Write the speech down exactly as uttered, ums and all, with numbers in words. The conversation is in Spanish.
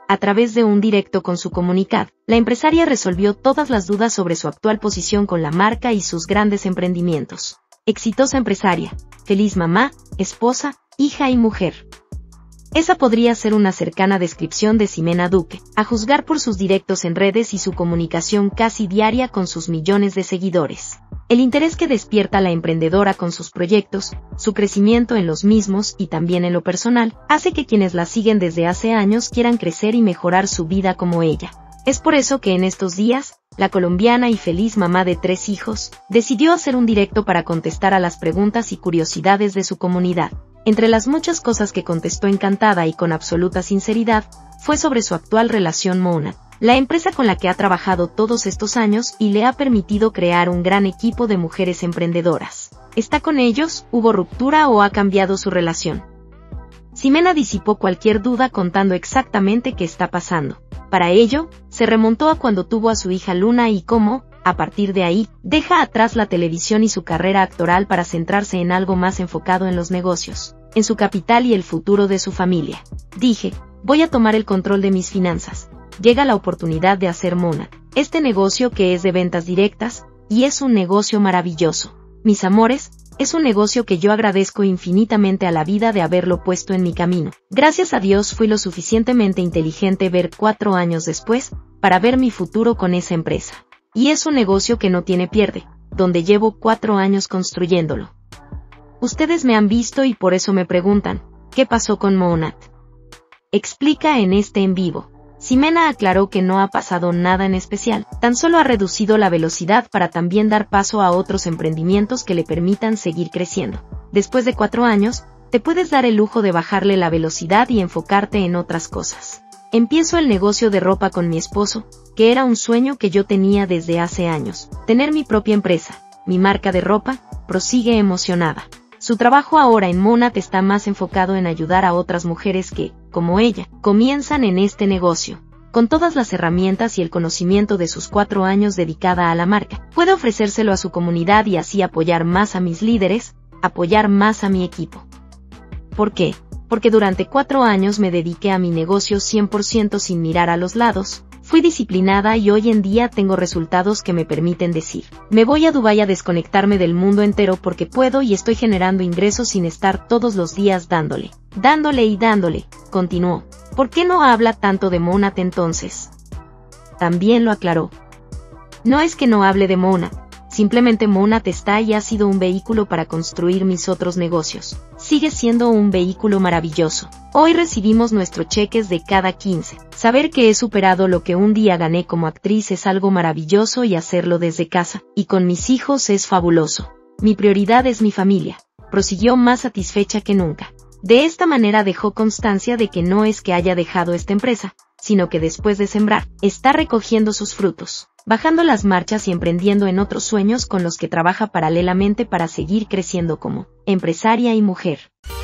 a través de un directo con su comunicado, la empresaria resolvió todas las dudas sobre su actual posición con la marca y sus grandes emprendimientos. Exitosa empresaria, feliz mamá, esposa, hija y mujer. Esa podría ser una cercana descripción de Ximena Duque, a juzgar por sus directos en redes y su comunicación casi diaria con sus millones de seguidores. El interés que despierta la emprendedora con sus proyectos, su crecimiento en los mismos y también en lo personal, hace que quienes la siguen desde hace años quieran crecer y mejorar su vida como ella. Es por eso que en estos días, la colombiana y feliz mamá de tres hijos, decidió hacer un directo para contestar a las preguntas y curiosidades de su comunidad. Entre las muchas cosas que contestó encantada y con absoluta sinceridad, fue sobre su actual relación Monat, la empresa con la que ha trabajado todos estos años y le ha permitido crear un gran equipo de mujeres emprendedoras. ¿Está con ellos? ¿Hubo ruptura o ha cambiado su relación? Ximena disipó cualquier duda contando exactamente qué está pasando. Para ello, se remontó a cuando tuvo a su hija Luna y cómo, a partir de ahí, deja atrás la televisión y su carrera actoral para centrarse en algo más enfocado en los negocios, en su capital y el futuro de su familia. Dije, voy a tomar el control de mis finanzas. Llega la oportunidad de hacer Monat, este negocio que es de ventas directas, y es un negocio maravilloso. Mis amores, es un negocio que yo agradezco infinitamente a la vida de haberlo puesto en mi camino. Gracias a Dios fui lo suficientemente inteligente ver cuatro años después, para ver mi futuro con esa empresa. Y es un negocio que no tiene pierde, donde llevo cuatro años construyéndolo. Ustedes me han visto y por eso me preguntan, ¿qué pasó con Monat? Explica en este en vivo. Ximena aclaró que no ha pasado nada en especial, tan solo ha reducido la velocidad para también dar paso a otros emprendimientos que le permitan seguir creciendo. Después de cuatro años, te puedes dar el lujo de bajarle la velocidad y enfocarte en otras cosas. Empiezo el negocio de ropa con mi esposo, que era un sueño que yo tenía desde hace años. Tener mi propia empresa, mi marca de ropa, prosigue emocionada. Su trabajo ahora en Monat está más enfocado en ayudar a otras mujeres que, como ella, comienzan en este negocio. Con todas las herramientas y el conocimiento de sus cuatro años dedicada a la marca, puede ofrecérselo a su comunidad y así apoyar más a mis líderes, apoyar más a mi equipo. ¿Por qué? Porque durante cuatro años me dediqué a mi negocio cien por ciento sin mirar a los lados. Fui disciplinada y hoy en día tengo resultados que me permiten decir, me voy a Dubái a desconectarme del mundo entero porque puedo y estoy generando ingresos sin estar todos los días dándole, dándole y dándole, continuó. ¿Por qué no habla tanto de Monat entonces? También lo aclaró. No es que no hable de Monat, simplemente Monat está y ha sido un vehículo para construir mis otros negocios. Sigue siendo un vehículo maravilloso. Hoy recibimos nuestros cheques de cada quince. Saber que he superado lo que un día gané como actriz es algo maravilloso y hacerlo desde casa, y con mis hijos es fabuloso. Mi prioridad es mi familia, prosiguió más satisfecha que nunca. De esta manera dejó constancia de que no es que haya dejado esta empresa, sino que después de sembrar, está recogiendo sus frutos, bajando las marchas y emprendiendo en otros sueños con los que trabaja paralelamente para seguir creciendo como empresaria y mujer.